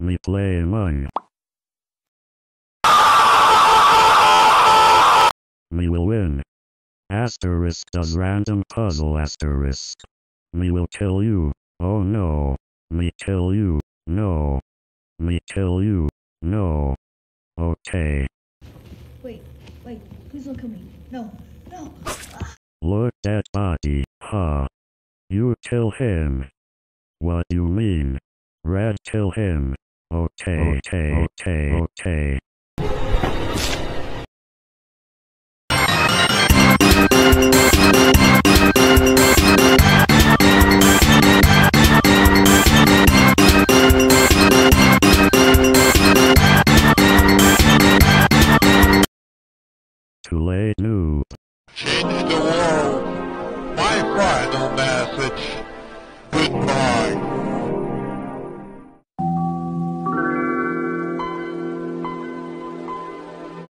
me play Among. Me will win. Asterisk does random puzzle asterisk. Me will kill you. Oh no. Me kill you. No. Me kill you. No. Okay. Wait, please don't kill me. No. Look at body, huh? You kill him. What you mean? Red kill him. Okay. Too late, noob. Change the world.